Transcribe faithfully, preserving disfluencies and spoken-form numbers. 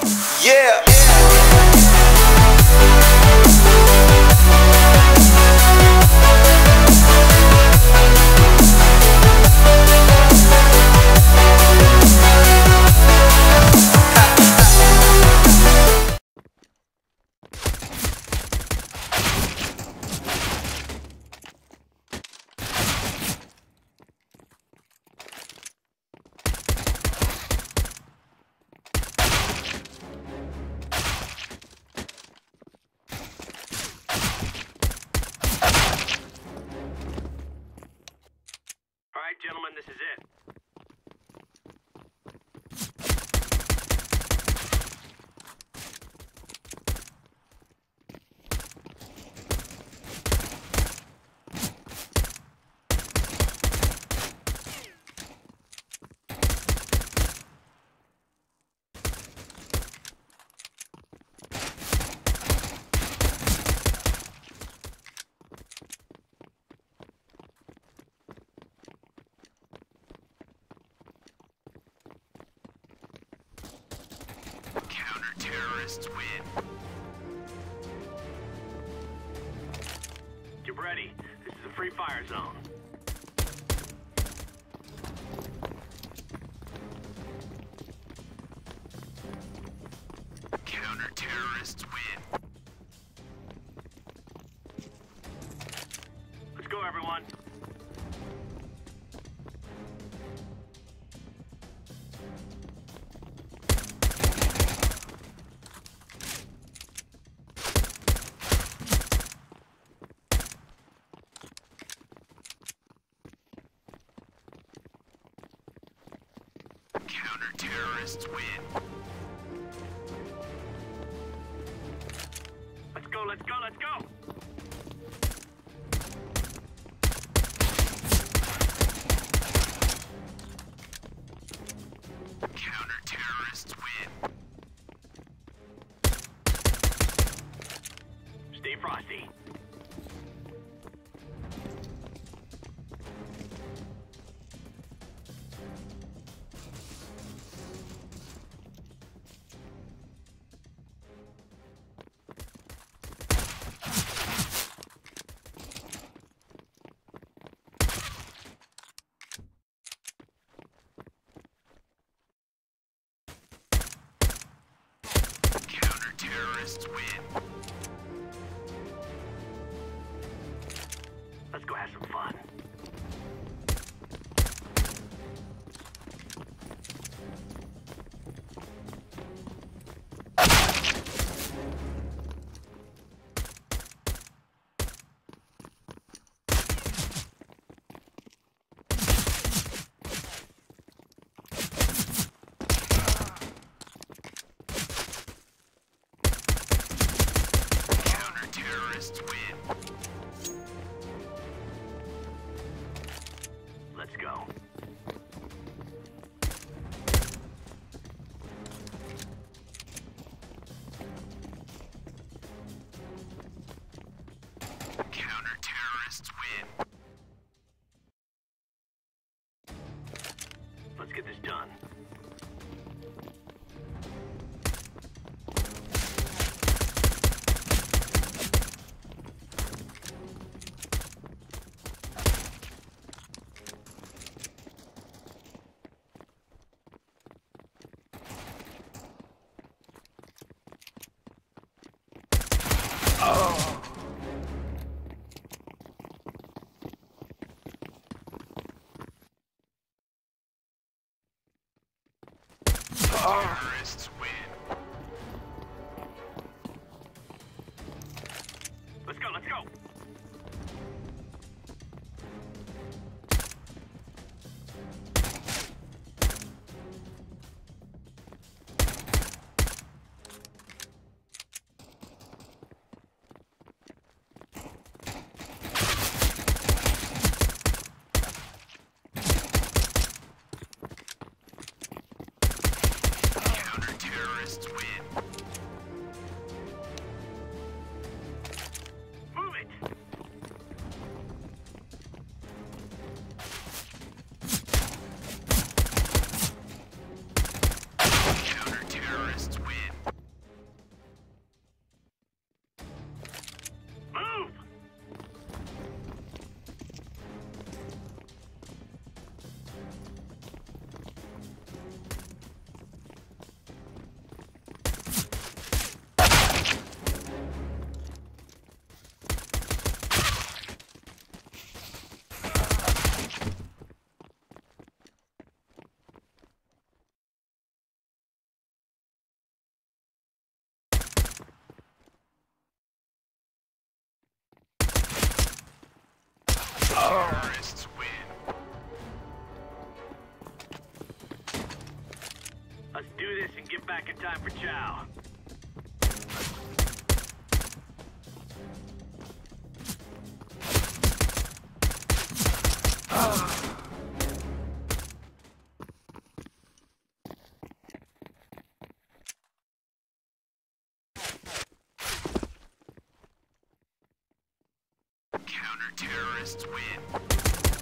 Yeah. All right, gentlemen, this is it. Counter-terrorists win. Get ready. This is a free fire zone. Counter-terrorists win. Let's go, everyone. Counter-terrorists win. Let's go, let's go, let's go! Counter-terrorists win. Stay frosty. Counter-terrorists win. Let's go have some fun. Counter-terrorists win. Let's go. Counter-terrorists win. Let's get this done. Terrorists win. Let's go, let's go. Counter-terrorists win. Move it! Counter-terrorists win. time for chow. Counter-terrorists win.